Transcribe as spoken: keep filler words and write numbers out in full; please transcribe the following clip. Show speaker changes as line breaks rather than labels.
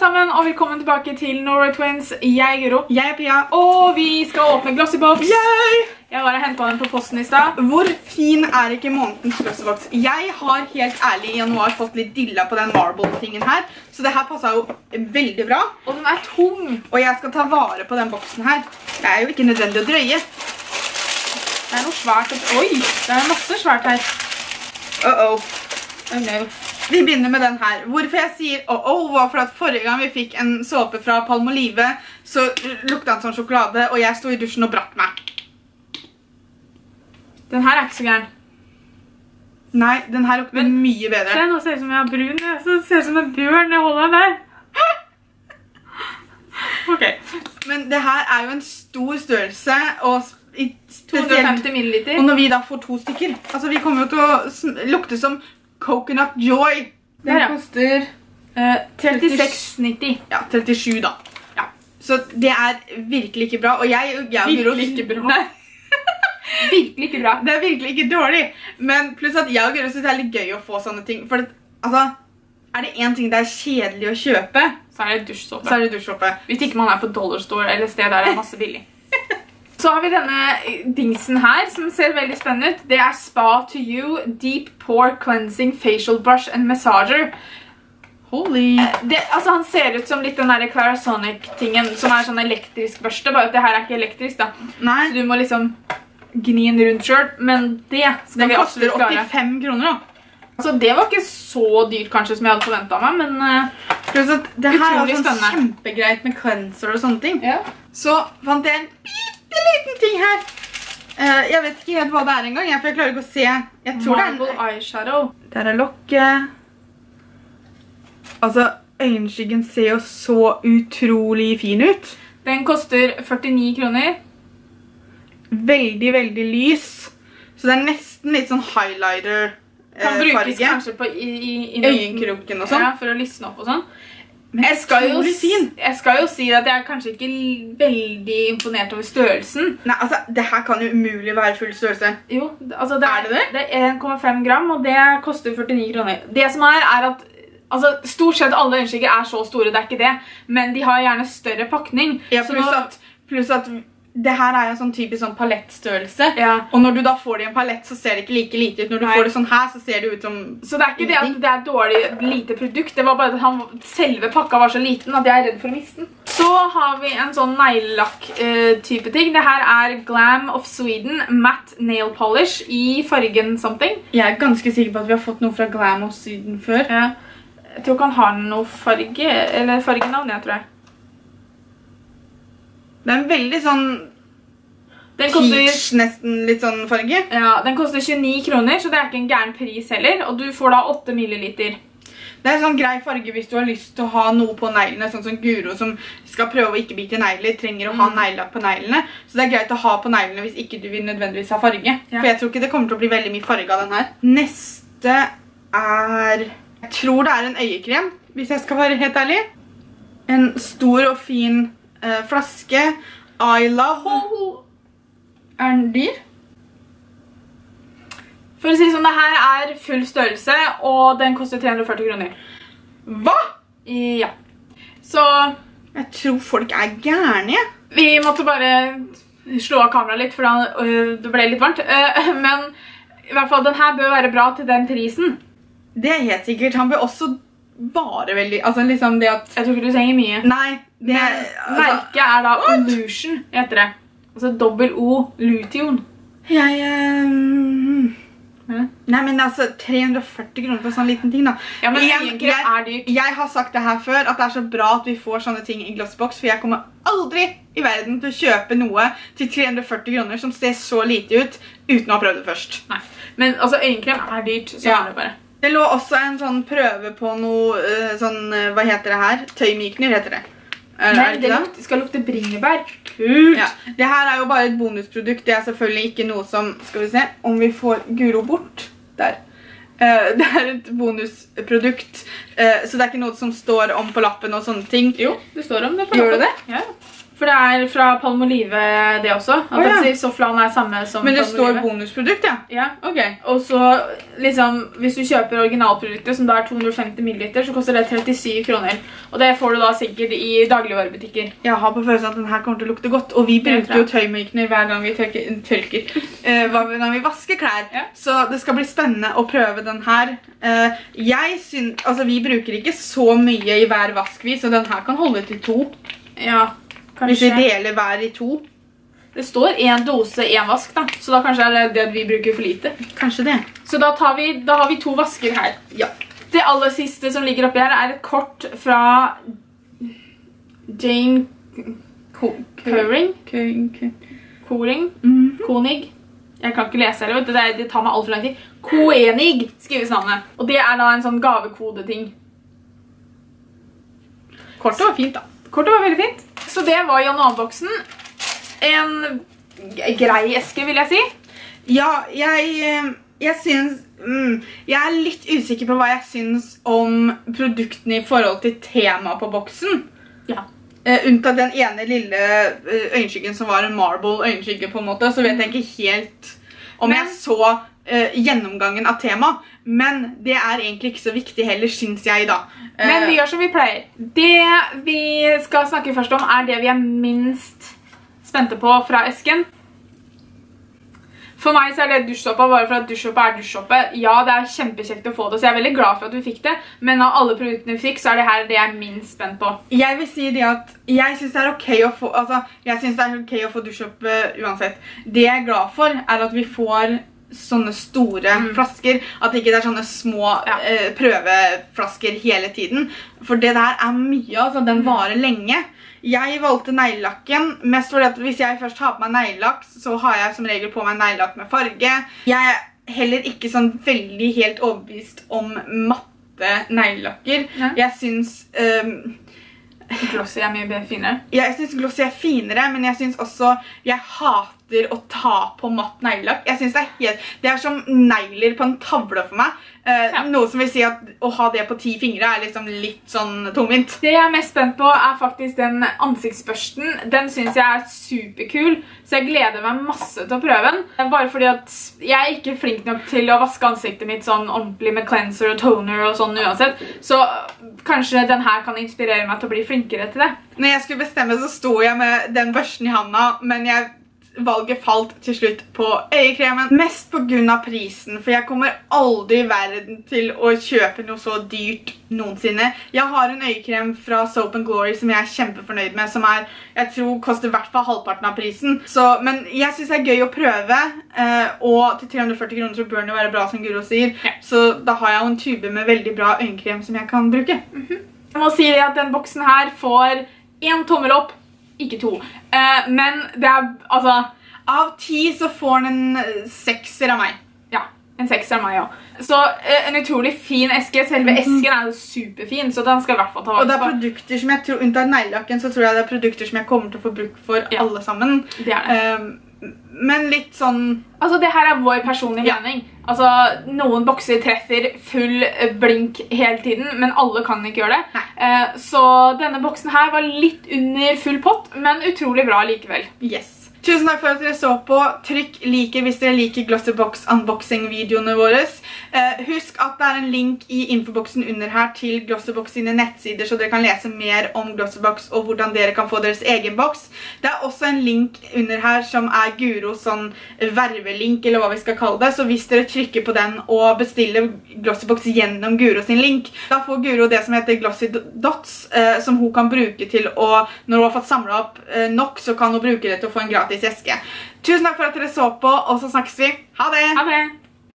sammen, og velkommen tilbake til Norway Twins. Jeg er Guro.
Jeg er Pia.
Og vi skal åpne Glossybox.
Yay!
Jeg var og hentet den på posten i sted.
Hvor fin er ikke månedens Glossybox? Jeg har helt ærlig i januar fått litt dilla på den marble-tingen her, så det her passet jo veldig bra.
Og den er tung.
Og jeg skal ta vare på den boksen her. Det er jo ikke nødvendig å drøye.
Det er noe svært. Oi, det er masse svært her.
Uh-oh.
Oh no.
Vi begynner med den her. Hvorfor jeg sier oh-oh var for at forrige gang vi fikk en såpe fra Palmolive, så luktet den som sjokolade, og jeg stod i dusjen og brakk meg.
Den her er ikke så gæren.
Nei, den her lukter
Men,
mye bedre.
Se, nå ser det ut som jeg har brun. Det ser ut som en bjørn jeg holder den der. Ok.
Men det her er jo en stor størrelse, og
to hundre og femti milliliter.
Og når vi da får to stykker, altså vi kommer jo til å lukte som Coconut Joy. Den
ja.
koster
uh, trettiseks nitti.
Ja, trettisju da. Ja. Så det er virkelig ikke bra. Og jeg, jeg
virkelig ikke bra. Nei. Virkelig ikke bra.
Det er virkelig ikke dårlig. Men pluss at jeg og Guro synes det er litt gøy å få sånne ting. For det, altså, er det en ting det er kjedelig å kjøpe,
så er det dusjsåpe.
Så er det dusjsåpe.
Hvis ikke man er på Dollar Store eller sted der det er masse billig. Så har vi denne dingsen her, som ser veldig spennende ut. Det er Spa to You Deep Pore Cleansing Facial Brush and Massager.
Holy!
Det, altså han ser ut som litt den der Clarisonic-tingen, som er sånn elektrisk børste, bare at det her er ikke elektrisk da.
Nei.
Så du må liksom gni den rundt selv, men det skal vi absolutt klare.
Den koster åttifem kroner da.
Altså det var ikke så dyrt kanskje som jeg hadde forventet meg, men uh,
det her er sånn
spennende.
Kjempegreit med cleanser og sånne ting.
Ja.
Så fant jeg en liten ting her. Uh, jeg vet ikke helt hva det er en gang, for jeg klarer ikke å se. Jeg tror
Marble
det er en...
eyeshadow.
Der er lokket. Altså, øyenskyggen ser jo så utrolig fin ut.
Den koster førtini kroner.
Veldig, veldig lys. Så det er nesten litt sånn highlighter uh,
kan brukes
farge.
Kanskje på i, i, i
øyenkroken og sånn.
Ja, for å lysne opp og sånn. Jeg skal, jo, jeg skal jo si at jeg er kanskje ikke veldig imponert over størrelsen.
Nei, altså, det her kan jo umulig være full størrelse.
Jo, altså det er,
er det det?
Det er en komma fem gram, og det koster førtini kroner. Det som er, er at altså, stort sett alle øyenskygger er så store, det er ikke det. Men de har gjerne større pakning.
Ja, pluss at, pluss at det her er jo sånn typisk sånn palettstørrelse.
Ja.
Og når du da får det i en palett, så ser det ikke like lite ut. Når du Nei. får det sånn her, så ser det ut som...
Så det er ikke det at det er et dårlig, lite produkt. Det var bare at han, selve pakka var så liten at jeg er redd for å miste den. Så har vi en sånn neglelakk-type ting. Det her er Glam of Sweden Matte Nail Polish i fargen something.
Jeg er ganske sikker på at vi har fått noe fra Glam of Sweden før.
Ja. Jeg tror ikke han har noe farge, eller fargenavn, jeg tror jeg.
Det er en veldig sånn
den koster,
peach, nesten litt sånn farge.
Ja, den koster tjueni kroner, så det er ikke en gæren pris heller. Og du får da åtte milliliter.
Det er en sånn grei farge hvis du har lyst til å ha noe på neglene, sånn som Guro som skal prøve å ikke bite negler, trenger å ha mm. neglelakk på neglene. Så det er greit å ha på neglene hvis ikke du vil nødvendigvis ha farge. Ja. For jeg tror ikke det kommer til å bli veldig mye farge av den her. Neste er... Jeg tror det er en øyekrem, hvis jeg skal være helt ærlig. En stor og fin uh, flaske. I Love. Er den dyr? For å si sånn, det her er full størrelse, og den koster tre hundre og førti kroner. Hva? Ja. Så... Jeg tror folk er gærne. Vi måtte bare slå av kameraet litt, for det ble litt varmt. Men i hvert fall, den her bør være bra til den prisen. Det er helt sikkert. Han bør også vare veldig... Altså liksom det at... Jeg tror ikke du trenger mye. Nei. Det er, altså... Merket er da What? Illusion, heter det. Altså dobbel O, Lution. Jeg... Um... Mm. Nei, men altså, tre hundre og førti kroner for sånn liten ting da. Ja, men jeg, jeg, er dyrt. Jeg har sagt det her før, at det er så bra at vi får sånne ting i Glossybox, for jeg kommer aldri i verden til å kjøpe noe til tre hundre og førti kroner som ser så lite ut, uten å ha prøvd det først. Nei, men altså, øyenkrem er dyrt, så ja. Er det bare. Det lå også en sånn prøve på noe, uh, sånn, uh, hva heter det her? Tøymykner heter det. Er,
Nei,
er det,
det lukte, skal lukte bringebær. Kult! Ja. Det her er jo bare et bonusprodukt. Det er selvfølgelig ikke noe som, skal vi se, om vi får Guro bort. Der. Uh, det er et bonusprodukt, uh, så det er ikke noe som står om på lappen og sånne ting. Jo, det står om det på lappen. Gjør det det? Ja. For det er fra Palmolive det også. At
oh, ja.
Sofflan er samme som
Men det
Palmolive.
står bonusprodukt, ja?
Ja.
Ok.
Og så, liksom, hvis du kjøper originalproduktet, som da er to hundre og femti milliliter, så koster det trettisju kroner. Og det får du da sikkert i dagligvarebutikker.
Jeg har på følelsen at den her kommer til å lukte godt, og vi bruker jo tøymykner hver gang vi tørker, tørker uh, når vi vasker klær. Ja. Så det skal bli spennende å prøve den her. Uh, jeg synes, altså vi bruker ikke så mye i hver vaskvis, så den her kan holde til to.
Ja. Kanskje.
Hvis vi deler hver i to.
Det står en dose, en vask da. Så da kanskje er det det vi bruker for lite.
Kanskje det.
Så da, tar vi, da har vi to vasker her.
Ja.
Det aller siste som ligger oppi her er et kort fra Jane Koring. Koring. Konig. Jeg kan ikke lese her, vet du. Det, det tar meg alt for lang tid. Koenig skrives navnet. Og det er da en sånn gavekode-ting. Kortet var fint da. Kortet var veldig fint. Så det var januarboksen. En grei eske, vil jeg si.
Ja, jeg, jeg synes... Mm, jeg er litt usikker på hva jeg synes om produktene i forhold til tema på boksen.
Ja.
Uh, unntatt den ene lille uh, øyenskyggen som var en marble øyenskygge på en måte, så vet jeg ikke helt om Men, jeg så uh, gjennomgangen av tema. Men det er egentlig ikke så viktig heller, synes jeg da.
Men vi gjør som vi pleier. Det vi skal snakke først om er det vi er minst spente på fra esken. For meg så er det dusjsåpa, bare for at dusjsåpa er dusjsåpe. Ja, det er kjempekjekt å få det, så jeg er veldig glad for at du fikk det. Men av alle produktene vi fikk, så er det her det jeg er minst spent på.
Jeg vil si det at jeg synes det er ok å få, altså, jeg synes det er ok å få dusjsåpe uansett. Det jeg er glad for er at vi får sånne store mm. flasker, at ikke det er sånne små ja. eh, prøveflasker hele tiden. For det der er mye, altså, den varer lenge. Jeg valgte neglelakken, mest fordi at hvis jeg først har på meg neglelakk, så har jeg som regel på meg neglelakk med farge. Jeg er heller ikke sånn veldig helt overbevist om matte neglelakker. Ja. Jeg synes... Um,
Glossy er mye finere.
Jeg synes Glossy er finere, men jeg synes også jeg hater å ta på matt neglelakk. Jeg synes det er helt... Det er som negler på en tavle for meg. Uh, ja. Noe som vil si at å ha det på ti fingre er liksom litt sånn tungvint.
Det jeg er mest spent på er faktisk den ansiktsbørsten. Den synes jeg er superkul, så jeg gleder meg masse til å prøve den. Bare fordi at jeg er ikke flink nok til å vaske ansiktet mitt sånn ordentlig med cleanser og toner og sånn uansett. Så kanskje den her kan inspirere meg til å bli flinkere til det.
Når jeg skulle bestemme så sto jeg med den børsten i handa, men jeg... valget falt til slutt på øyekremen. Mest på grunn av prisen, for jeg kommer aldri i verden til å kjøpe noe så dyrt noensinne. Jeg har en øyekrem fra Soap and Glory som jeg er kjempefornøyd med, som er, jeg tror, koster i hvert fall halvparten av prisen. Så, men jeg synes det er gøy å prøve, eh, og til tre hundre og førti kroner så bør det være bra, som Guro sier. Ja. Så da har jeg jo en tube med veldig bra øyekrem som jeg kan bruke.
Mm-hmm. Jeg må si at den boksen her får en tommel opp. Ikke to. Uh, men det er, altså...
Av ti så får den en sekser av meg.
Ja, en sekser av meg, ja. Så uh, en utrolig fin eske. Selve mm-hmm. esken er jo superfin, så den skal i hvert fall ta vare på.
Og det er produkter som jeg tror, unntatt neglelakken, så tror jeg det er produkter som jeg kommer til å få bruk for ja. alle sammen.
Det er det.
Um, men litt sånn...
Altså, det her er vår personlige ja. mening. Altså, noen bokser treffer full blink hele tiden, men alle kan ikke gjøre det. Uh, så denne boksen her var litt under full pott, men utrolig bra likevel.
Yes. Tusen takk for at dere så på. Trykk like hvis dere liker Glossybox unboxing-videoene våre. Eh, husk at det er en link i infoboksen under her til Glossybox sine nettsider, så dere kan lese mer om Glossybox og hvordan dere kan få deres egen boks. Det er også en link under her som er Guros sånn vervelink, eller hva vi skal kalle det. Så hvis dere trykker på den og bestiller Glossybox gjennom Guros sin link, da får Guro det som heter Glossy Dots, eh, som hun kan bruke til å, når hun har fått samlet opp eh, nok, så kan hun bruke det til å få en gratis eske. Tusen takk for at dere så på, og så snakkes vi. Ha det!
Ha det!